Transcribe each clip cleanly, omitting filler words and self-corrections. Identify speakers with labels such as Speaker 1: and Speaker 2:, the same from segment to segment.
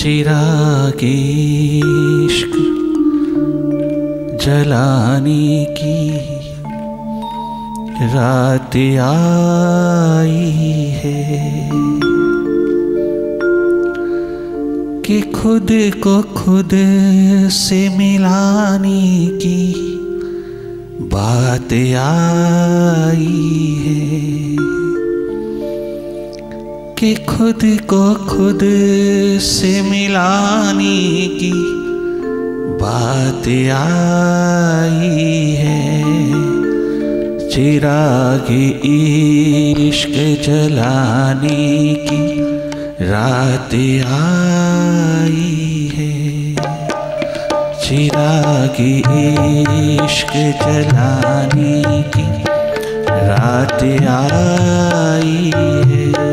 Speaker 1: चिराग इश्क जलाने की रात आई है कि खुद को खुद से मिलाने की बात आई है कि खुद को खुद से मिलाने की बात आई है। चिराग इश्क जलाने की रात आई है। चिराग इश्क जलाने की रात आई है।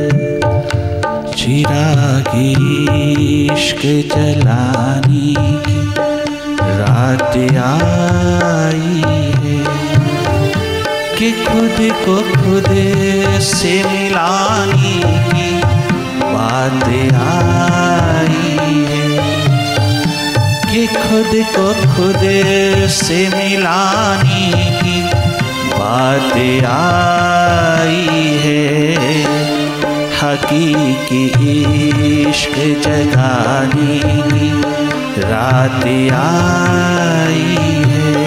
Speaker 1: चिराग इश्क जलाने की रात आई है कि खुद को खुद से मिलाने की बात आई है कि खुद को खुद से मिलाने की बात आई है। हकीकी इश्क जगाने की रात आई है।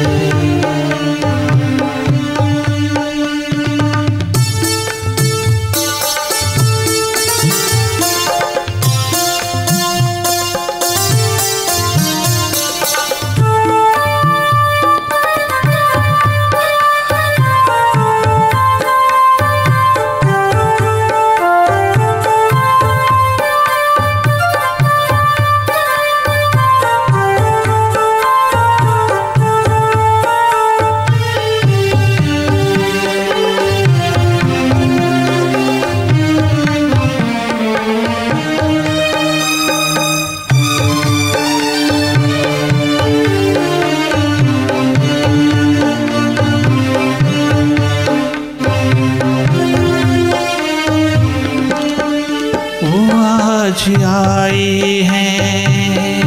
Speaker 1: आज आए हैं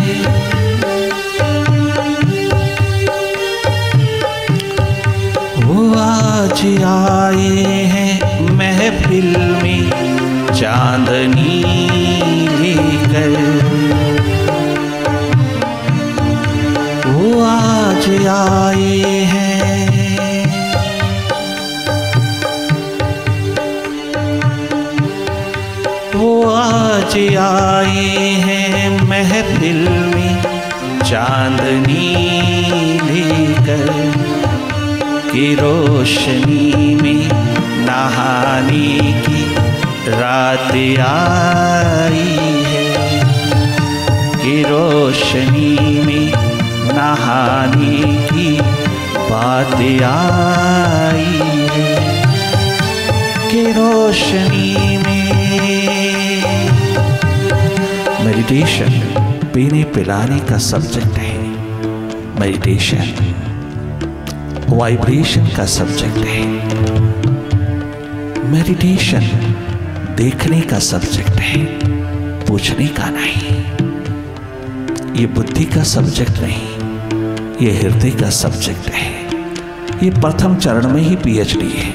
Speaker 1: वो आज आए हैं महफिल में चांदनी लेकर। वो आज आए हैं वो आज आए हैं महफिल में चांदनी लेकर कि रोशनी में नहाने की रात आई है कि रोशनी में नहाने की बात आई है कि रोशनी में। मेडिटेशन पीने पिलाने का सब्जेक्ट है। मेडिटेशन वाइब्रेशन का सब्जेक्ट है। मेडिटेशन देखने का सब्जेक्ट है, पूछने का नहीं। ये बुद्धि का सब्जेक्ट नहीं, ये हृदय का सब्जेक्ट है। ये प्रथम चरण में ही पीएचडी है।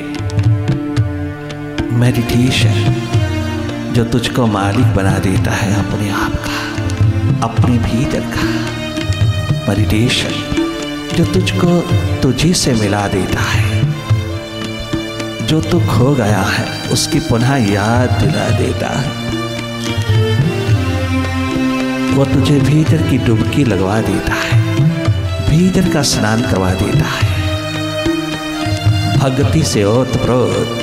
Speaker 1: मेडिटेशन जो तुझको मालिक बना देता है अपने आप का, अपने भीतर का। मेडिटेशन जो तुझको तुझी से मिला देता है। जो तू खो गया है उसकी पुनः याद दिला देता है। वो तुझे भीतर की डुबकी लगवा देता है, भीतर का स्नान करवा देता है। भक्ति से ओतप्रोत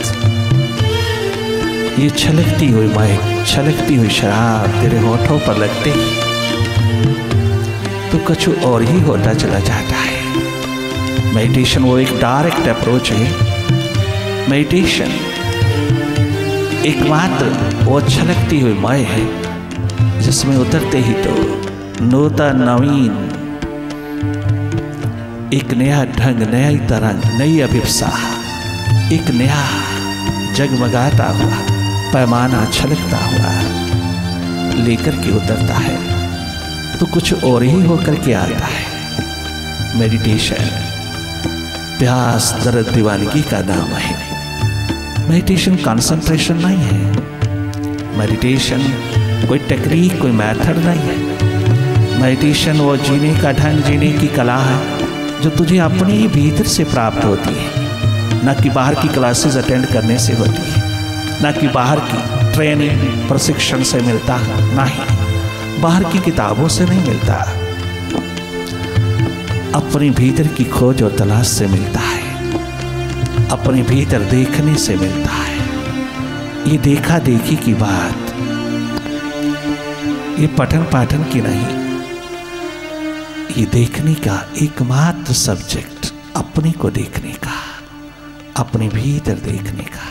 Speaker 1: ये छलकती हुई महक, छलकती हुई शराब तेरे होठों पर लगते ही तो कुछ और ही होता चला जाता है। मेडिटेशन वो एक डायरेक्ट अप्रोच है। मेडिटेशन एकमात्र वो छलकती हुई मय है जिसमें उतरते ही तो नूतन नवीन एक नया ढंग, नई तरंग, नई अभिप्सा, एक नया जगमगाता हुआ पैमाना छलकता हुआ लेकर के उतरता है तो कुछ और ही होकर के आता है। मेडिटेशन प्यास दर्द दीवानगी का नाम है। मेडिटेशन कंसंट्रेशन नहीं है। मेडिटेशन कोई टेक्निक कोई मेथड नहीं है। मेडिटेशन वो जीने का ढंग, जीने की कला है जो तुझे अपने ही भीतर से प्राप्त होती है, न कि बाहर की क्लासेस अटेंड करने से होती है, न कि बाहर की ट्रेनिंग प्रशिक्षण से मिलता है, ना ही बाहर की किताबों से नहीं मिलता, अपने भीतर की खोज और तलाश से मिलता है, अपने भीतर देखने से मिलता है। ये देखा देखी की बात, ये पठन पाठन की नहीं, ये देखने का एकमात्र सब्जेक्ट अपने को देखने का, अपने भीतर देखने का।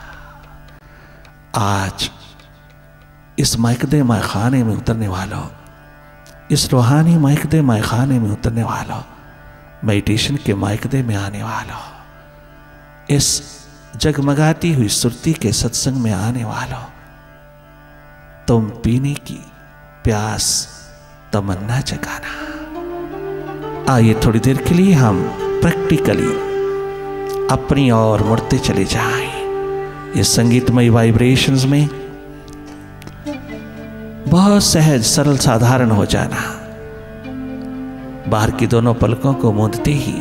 Speaker 1: आज इस महकदे मैखाने में उतरने वालों, इस रूहानी महकदे मैखाने में उतरने वालों, मेडिटेशन के महकदे में आने वालों, इस जगमगाती हुई सुरती के सत्संग में आने वालों, तुम पीने की प्यास तमन्ना जगाना। आइए थोड़ी देर के लिए हम प्रैक्टिकली अपनी ओर मुड़ते चले जाएं। इस संगीतमय वाइब्रेशंस में बहुत सहज सरल साधारण हो जाना। बाहर की दोनों पलकों को मूंदते ही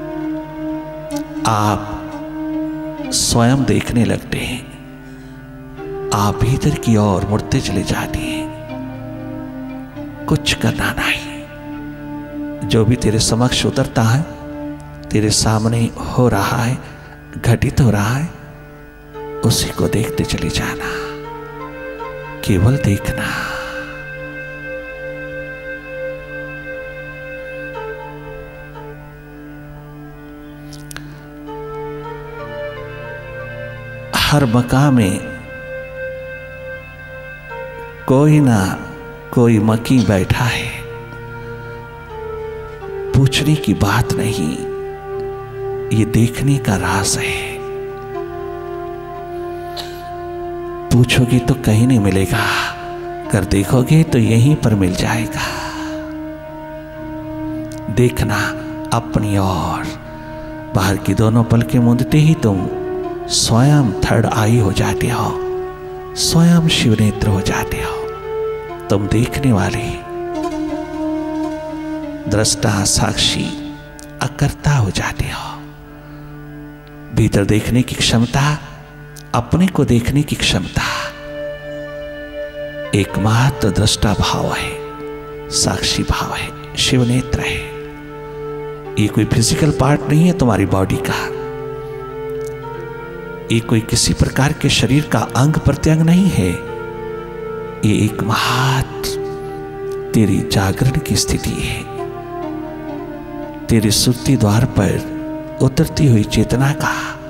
Speaker 1: आप स्वयं देखने लगते हैं। आप भीतर की ओर मुड़ते चले जाते हैं। कुछ करना नहीं, जो भी तेरे समक्ष उतरता है, तेरे सामने हो रहा है, घटित हो रहा है, उसी को देखते चले जाना, केवल देखना। हर मकाम में कोई ना कोई मकी बैठा है। पूछने की बात नहीं, ये देखने का राज है। पूछोगे तो कहीं नहीं मिलेगा, कर देखोगे तो यहीं पर मिल जाएगा। देखना अपनी ओर। बाहर की दोनों पलकें मूंदते ही तुम स्वयं थर्ड आई हो जाते हो, स्वयं शिवनेत्र हो जाते हो। तुम देखने वाले, दृष्टा, साक्षी, अकर्ता हो जाते हो। भीतर देखने की क्षमता, अपने को देखने की क्षमता एकमात्र दृष्टा भाव है, साक्षी भाव है, शिवनेत्र है। ये कोई फिजिकल पार्ट नहीं है तुम्हारी बॉडी का, ये कोई किसी प्रकार के शरीर का अंग प्रत्यंग नहीं है। ये एकमात्र तेरी जागरण की स्थिति है, तेरे सुरती द्वार पर उतरती हुई चेतना का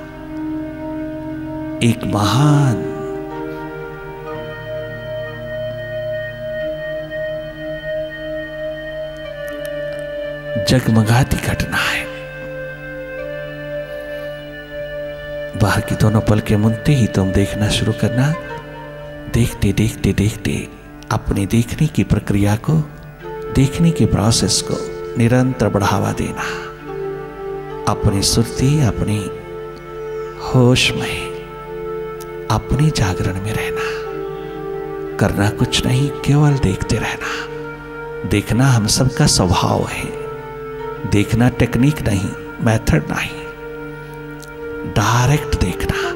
Speaker 1: एक महान जगमगाती घटना है। बाहर की दोनों पलकें मूंदते ही तुम देखना शुरू करना। देखते देखते देखते अपने देखने की प्रक्रिया को, देखने के प्रोसेस को निरंतर बढ़ावा देना। अपनी सुरती, अपनी होश में, अपनी जागरण में रहना। करना कुछ नहीं, केवल देखते रहना। देखना हम सबका स्वभाव है। देखना टेक्निक नहीं, मेथड नहीं, डायरेक्ट देखना,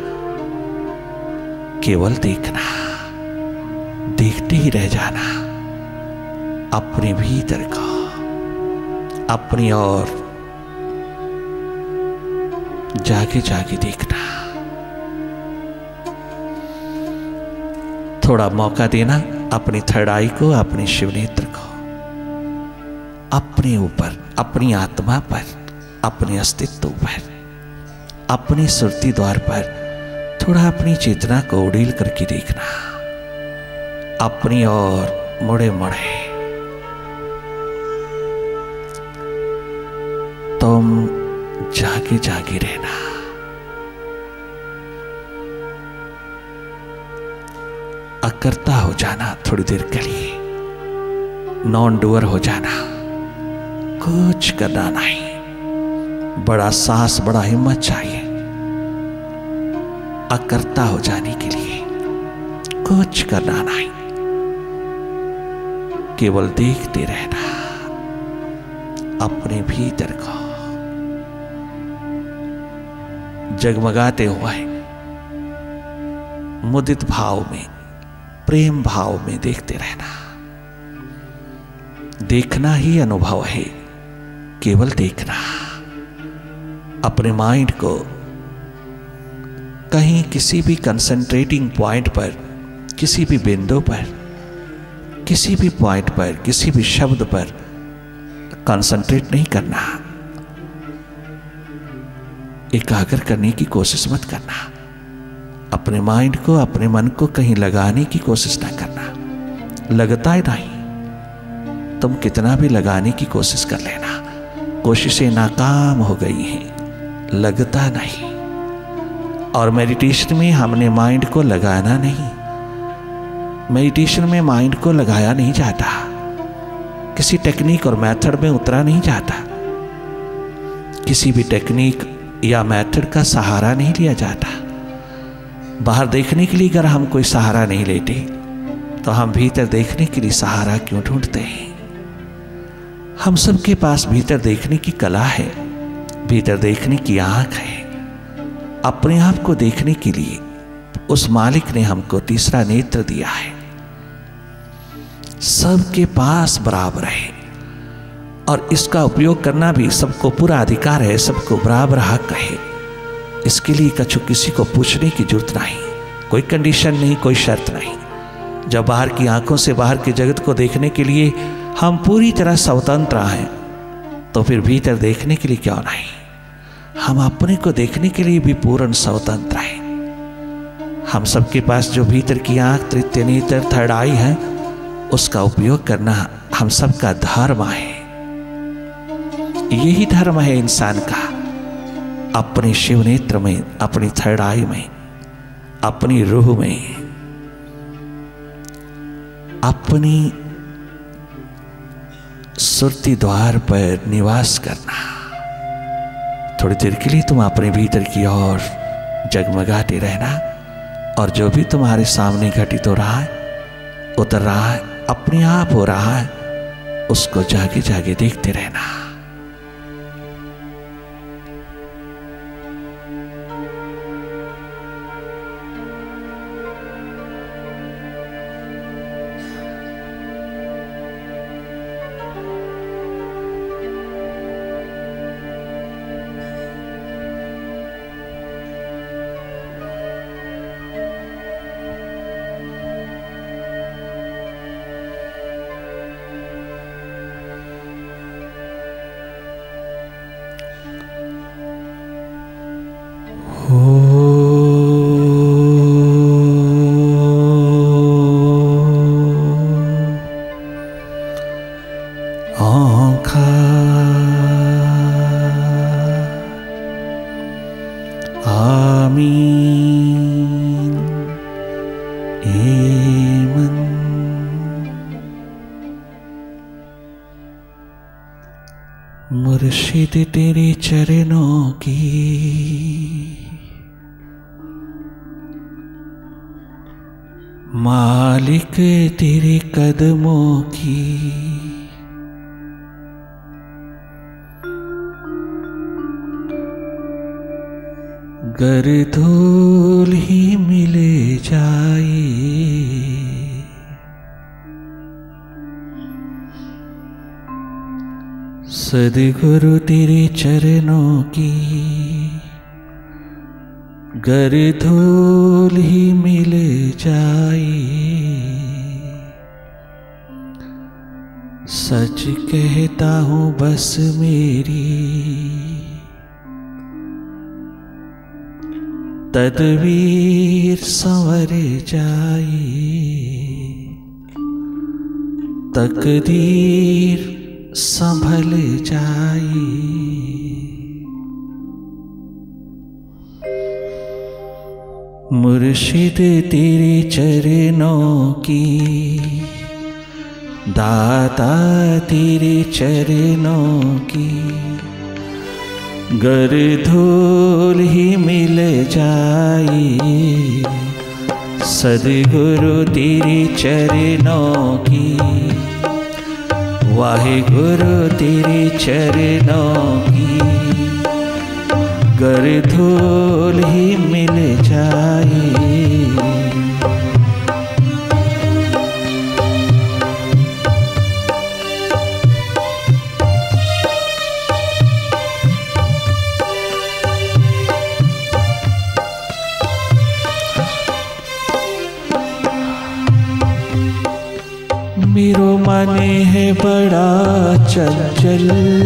Speaker 1: केवल देखना। देखते ही रह जाना अपने भीतर को, अपनी ओर जागे जागे देखना। थोड़ा मौका देना अपनी थर्ड आई को, अपने शिवनेत्र को, अपने ऊपर, अपनी आत्मा पर, अपने अस्तित्व पर, अपनी सुरती द्वार पर थोड़ा अपनी चेतना को उड़ील करके देखना। अपनी ओर मुड़े मुड़े तुम जागे जागे रहना। अकर्ता हो जाना थोड़ी देर के लिए, नॉन डूअर हो जाना, कुछ करना नहीं। बड़ा साहस, बड़ा हिम्मत चाहिए अकर्ता हो जाने के लिए। कुछ करना नहीं, केवल देखते रहना अपने भीतर को, जगमगाते हुए मुदित भाव में, प्रेम भाव में देखते रहना। देखना ही अनुभव है, केवल देखना। अपने माइंड को कहीं किसी भी कंसंट्रेटिंग पॉइंट पर, किसी भी बिंदु पर, किसी भी पॉइंट पर, किसी भी शब्द पर कंसंट्रेट नहीं करना। एकाग्र करने की कोशिश मत करना। अपने माइंड को, अपने मन को कहीं लगाने की कोशिश ना करना। लगता ही नहीं, तुम कितना भी लगाने की कोशिश कर लेना, कोशिशें नाकाम हो गई हैं, लगता नहीं। और मेडिटेशन में हमने माइंड को लगाना नहीं। मेडिटेशन में माइंड को लगाया नहीं जाता, किसी टेक्निक और मेथड में उतरा नहीं जाता, किसी भी टेक्निक या मेथड का सहारा नहीं लिया जाता। बाहर देखने के लिए अगर हम कोई सहारा नहीं लेते तो हम भीतर देखने के लिए सहारा क्यों ढूंढते हैं? हम सबके पास भीतर देखने की कला है, भीतर देखने की आंख है। अपने आप को देखने के लिए उस मालिक ने हमको तीसरा नेत्र दिया है। सबके पास बराबर है और इसका उपयोग करना भी सबको पूरा अधिकार है, सबको बराबर हक है। इसके लिए कछु किसी को पूछने की जरूरत नहीं, कोई कंडीशन नहीं, कोई शर्त नहीं। जब बाहर की आंखों से बाहर के जगत को देखने के लिए हम पूरी तरह स्वतंत्र हैं, तो फिर भीतर देखने के लिए क्यों नहीं? हम अपने को देखने के लिए भी पूर्ण स्वतंत्र हैं। हम सबके पास जो भीतर की आंख, तृतीय नेत्र, थर्ड आई है, उसका उपयोग करना हम सबका धर्म है। यही धर्म है इंसान का, अपने शिव नेत्र में, अपनी थर्ड आई में, अपनी रूह में, अपनी सुरती द्वार पर निवास करना। थोड़ी देर के लिए तुम अपने भीतर की ओर जगमगाते रहना और जो भी तुम्हारे सामने घटित हो रहा है, उतर रहा है, अपने आप हो रहा है, उसको जागे जागे देखते रहना। मुर्शिद तेरे चरणों की मालिक तेरे कदमों की गर धूल ही मिले जाए सद्गुरु तेरे चरणों की गर धूल ही मिल जाए सच कहता हूँ बस मेरी तदबीर संवर जाए तकदीर संभल जाए मुर्शिद तेरे चरणों की, दाता तेरे चरणों की, गर धूल ही मिल जाए, सदगुरु तेरे चरणों की, वाहे गुरु तेरे चरणों की, गर धूल ही मिल जाए। मेरो मन है बड़ा चंचल,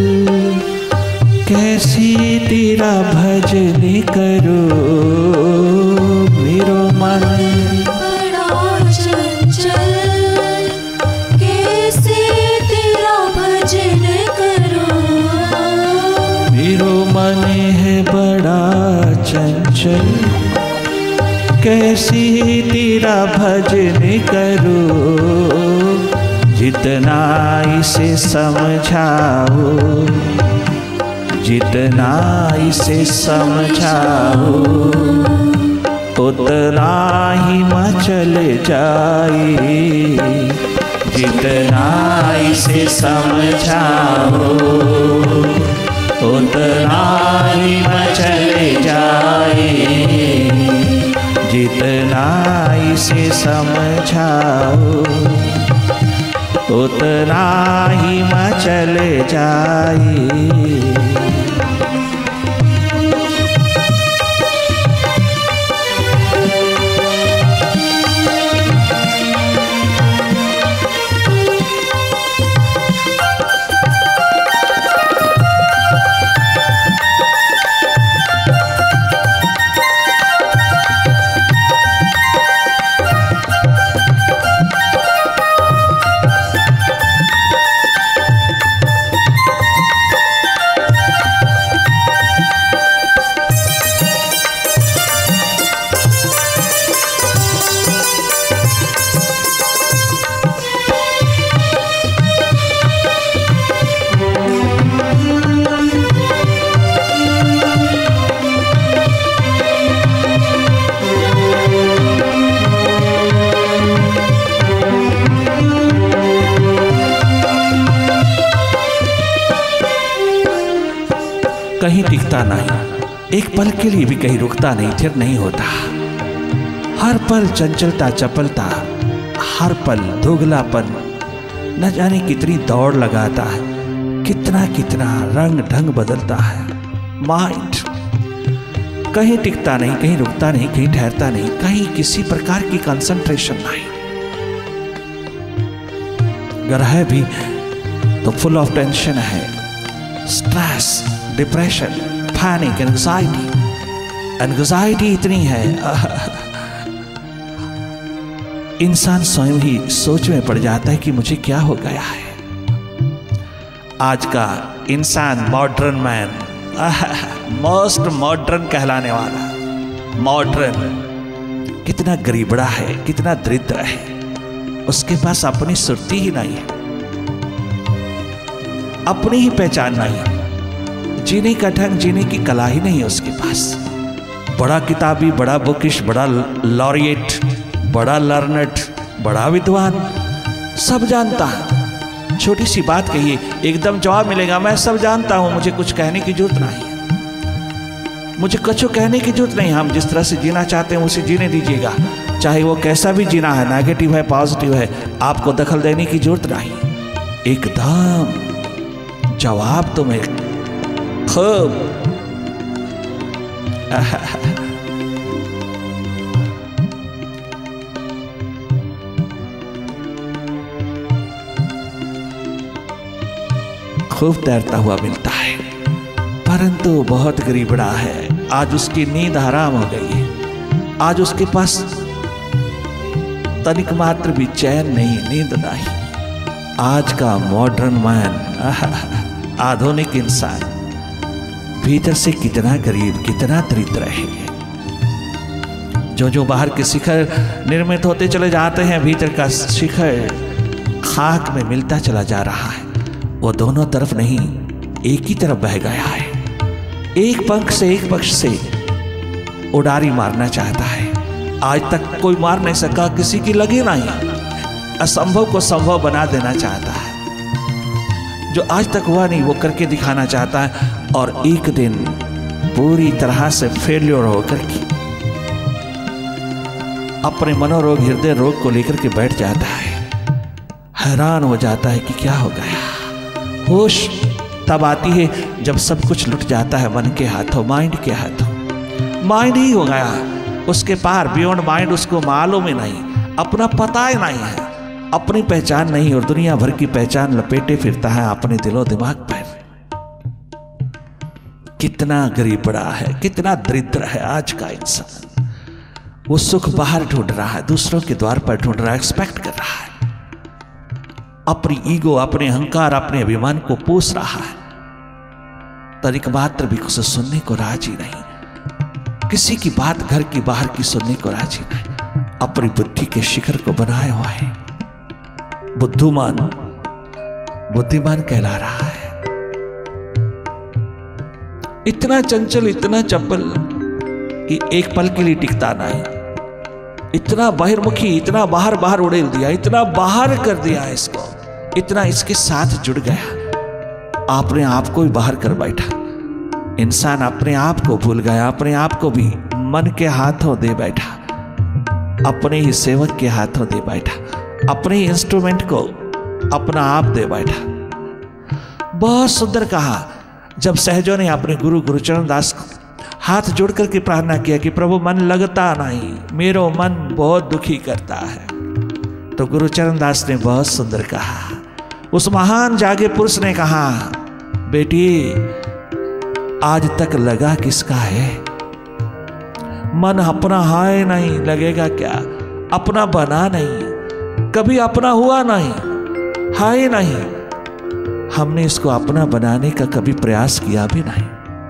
Speaker 1: कैसी तेरा भजन करो। मेरो मन
Speaker 2: बड़ा चंचल, कैसे तेरा भजन करो।
Speaker 1: मेरो मन है बड़ा चंचल, कैसी तेरा भजन करो। जितना इसे समझाओ, जितना इसे समझाओ, उतना ही मचल जाए। जितना इसे समझाओ, उतना ही मचल जाए। जितना इसे समझाओ, उतना ही मचल जाए। कहीं टिकता नहीं, एक पल के लिए भी कहीं रुकता नहीं, थिर नहीं होता। हर पल चंचलता चपलता, हर पल दोगलापन, न जाने कितनी दौड़ लगाता है, कितना कितना रंग ढंग बदलता है। माइंड कहीं टिकता नहीं, कहीं रुकता नहीं, कहीं ठहरता नहीं, कहीं किसी प्रकार की कंसंट्रेशन नहीं। अगर है भी तो फुल ऑफ टेंशन है, stress, depression, panic, anxiety. Anxiety इतनी है इंसान स्वयं ही सोच में पड़ जाता है कि मुझे क्या हो गया है। आज का इंसान मॉडर्न मैन, मोस्ट मॉडर्न कहलाने वाला, मॉडर्न कितना गरीबड़ा है, कितना दरिद्र है। उसके पास अपनी सुरती ही नहीं है, अपनी ही पहचान नहीं है, जीने का ढंग, जीने की कला ही नहीं है उसके पास। बड़ा किताबी, बड़ा बुकिश, बड़ा लॉरिएट, बड़ा लर्नड, बड़ा विद्वान, सब जानता है। छोटी सी बात कहिए, एकदम जवाब मिलेगा, मैं सब जानता हूं, मुझे कुछ कहने की जरूरत नहीं है, मुझे कुछ कहने की जरूरत नहीं। हम जिस तरह से जीना चाहते हैं उसे जीने दीजिएगा, चाहे वो कैसा भी जीना है, नेगेटिव है, पॉजिटिव है, आपको दखल देने की जरूरत नहीं। एकदम जवाब तुम्हें खूब खूब तैरता हुआ मिलता है, परंतु बहुत गरीबड़ा है। आज उसकी नींद हराम हो गई है, आज उसके पास तनिक मात्र भी चैन नहीं, नींद नहीं। आज का मॉडर्न मैन, आधुनिक इंसान भीतर से कितना गरीब, कितना दरिद्र है। जो जो बाहर के शिखर निर्मित होते चले जाते हैं, भीतर का शिखर खाक में मिलता चला जा रहा है। वो दोनों तरफ नहीं, एक ही तरफ बह गया है। एक पंख से एक पक्ष से उडारी मारना चाहता है। आज तक कोई मार नहीं सका, किसी की लगी नहीं। असंभव को संभव बना देना चाहता है। जो आज तक हुआ नहीं वो करके दिखाना चाहता है, और एक दिन पूरी तरह से फेल्योर होकर के अपने मनोरोग, हृदय रोग को लेकर के बैठ जाता है। हैरान हो जाता है कि क्या हो गया। होश तब आती है जब सब कुछ लुट जाता है मन के हाथों, माइंड के हाथों। माइंड ही हो गया, उसके पार बियॉन्ड माइंड उसको मालूम ही नहीं, अपना पता ही नहीं है, अपनी पहचान नहीं, और दुनिया भर की पहचान लपेटे फिरता है अपने दिलो दिमाग पर। कितना गरीब पड़ा है, कितना दरिद्र है आज का इंसान। वो सुख बाहर ढूंढ रहा है, दूसरों के द्वार पर ढूंढ रहा है, एक्सपेक्ट कर रहा है। अपनी ईगो, अपने अहंकार, अपने अभिमान को पोस रहा है। तनिक मात्र भी कुछ सुनने को राजी नहीं, किसी की बात घर की बाहर की सुनने को राजी नहीं। अपनी बुद्धि के शिखर को बनाया हुआ है। बुद्धिमान बुद्धिमान कहला रहा है। इतना चंचल, इतना चपल कि एक पल के लिए टिकता नहीं। इतना बहिर्मुखी, इतना बाहर बाहर उड़ेल दिया, इतना बाहर कर दिया इसको, इतना इसके साथ जुड़ गया, आपने आप को भी बाहर कर बैठा। इंसान अपने आप को भूल गया, अपने आप को भी मन के हाथों दे बैठा, अपने ही सेवक के हाथों दे बैठा, अपने ही इंस्ट्रूमेंट को अपना आप दे बैठा। बहुत सुंदर कहा जब सहजों ने अपने गुरु गुरुचरण दास को हाथ जोड़ करके प्रार्थना किया कि प्रभु मन लगता नहीं, मेरो मन बहुत दुखी करता है। तो गुरुचरण दास ने बहुत सुंदर कहा, उस महान जागे पुरुष ने कहा, बेटी आज तक लगा किसका है? मन अपना है नहीं, लगेगा क्या? अपना बना नहीं, कभी अपना हुआ नहीं, है नहीं। हमने इसको अपना बनाने का कभी प्रयास किया भी नहीं।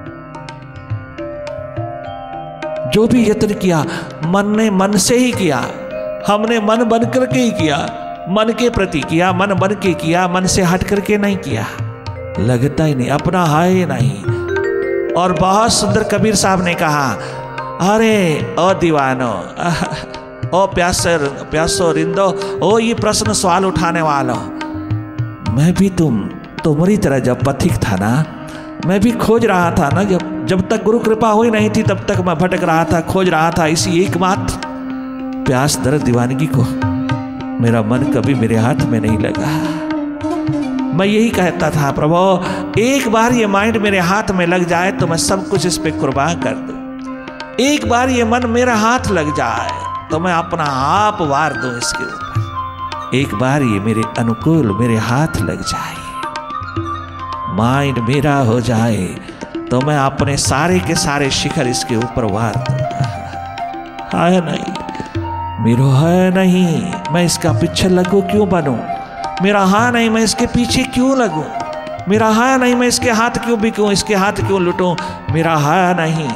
Speaker 1: जो भी यत्न किया मन ने मन से ही किया, हमने मन बन करके ही किया, मन के प्रति किया, मन बन के किया, मन से हट करके नहीं किया। लगता ही नहीं, अपना है ही नहीं। और बहुत सुंदर कबीर साहब ने कहा, अरे ओ दीवानो, ओ प्यासो रिंदो, ओ ये प्रश्न सवाल उठाने वालों, मैं भी तुम्हारी तरह जब पथिक था ना, मैं भी खोज रहा था ना, जब तक गुरु कृपा हुई नहीं थी तब तक मैं भटक रहा था, खोज रहा था इसी एकमात्र प्यास दर्द दीवानगी को। मेरा मन कभी मेरे हाथ में नहीं लगा। मैं यही कहता था, प्रभु एक बार ये माइंड मेरे हाथ में लग जाए तो मैं सब कुछ इस पे कुर्बान कर दूं। एक बार ये मन मेरा हाथ लग जाए तो मैं अपना आप वार दूं इसके ऊपर। एक बार ये मेरे अनुकूल मेरे हाथ लग जाए, माइंड मेरा हो जाए तो मैं अपने सारे के सारे शिखर इसके ऊपर वार दूंगा। है नहीं, मेरा है नहीं, मैं इसका पीछे लगू क्यों बनूं? मेरा हाँ नहीं, मैं इसके पीछे क्यों लगूं? मेरा हाँ नहीं, मैं इसके हाथ क्यों बिकूं, इसके हाथ क्यों लुटूं? मेरा हाँ नहीं,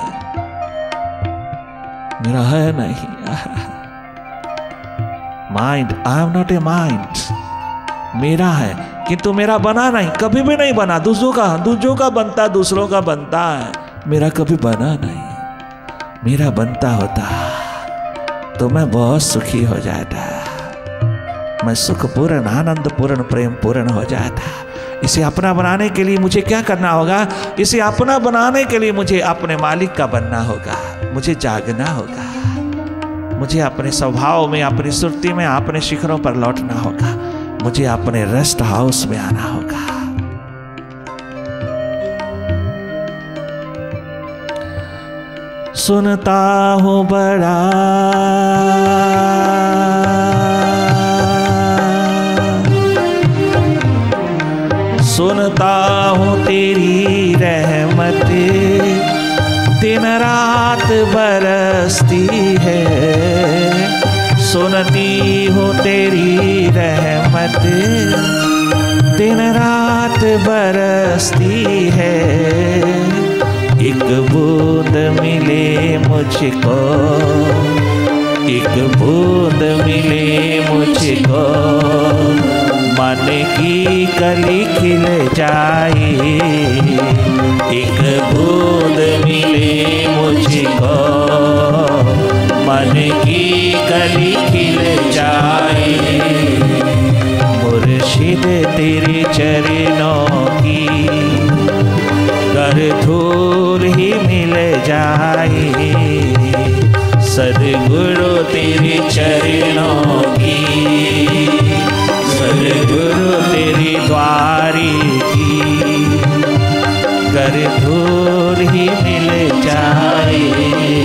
Speaker 1: मेरा है नहीं। Mind, I am not a mind, मेरा है किंतु मेरा बना नहीं, कभी भी नहीं बना। दूसरों का बनता, दूसरों का बनता है, मेरा कभी बना नहीं। मेरा बनता होता तो मैं बहुत सुखी हो जाता, मैं सुखपूर्ण, आनंदपूर्ण, प्रेम पूर्ण हो जाता। इसे अपना बनाने के लिए मुझे क्या करना होगा? इसे अपना बनाने के लिए मुझे अपने मालिक का बनना होगा, मुझे जागना होगा, मुझे अपने स्वभाव में, अपनी सुरती में, अपने शिखरों पर लौटना होगा, मुझे अपने रेस्ट हाउस में आना होगा। सुनता हूं बड़ा सुनता हूं तेरी रहमत दिन रात बरसती है। सुनती हूँ तेरी रहमत दिन रात बरसती है। एक बूंद मिले मुझको एक बूंद मिले मुझको मन की कली खिल जाए। एक बूंद मिले मुझको मन की कली खिल जाए। मुर्शिद तेरे चरणों की कर धूल ही मिल जाए। सद्गुरु तेरे चरणों की सद्गुरु तेरी द्वारी की कर धूल ही मिल जाए।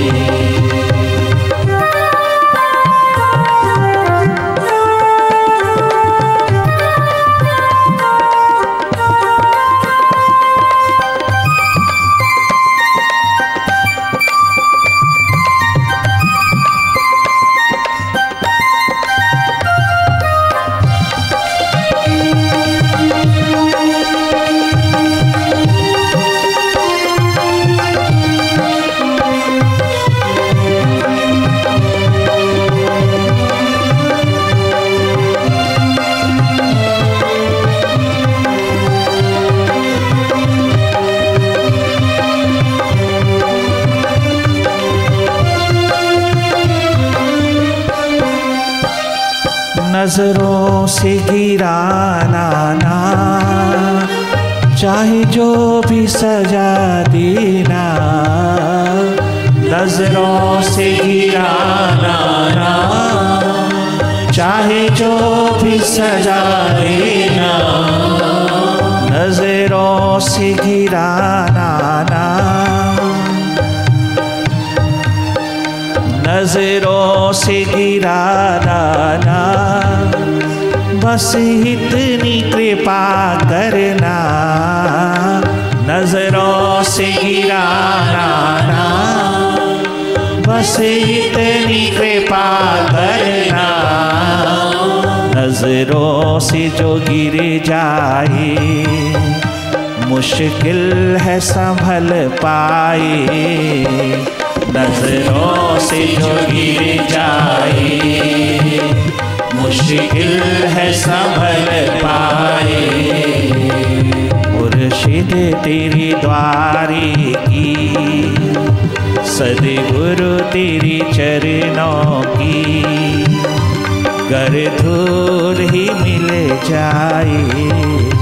Speaker 1: नजरों से गिराना ना चाहे जो भी सजा देना। नजरों से गिराना ना चाहे जो भी सजा देना। नजरों से गिराना ना नजरों से गिराना ना बस इतनी कृपा करना। नजरों से गिराना ना बस इतनी कृपा करना। नजरों से जो गिर जाए मुश्किल है संभल पाए। नजरों से जो गिर जाए मुश्किल है संभल पाए। मुर्शिद तेरी द्वारी की सद्गुरु तेरी चरणों की कर धूल ही मिल जाए।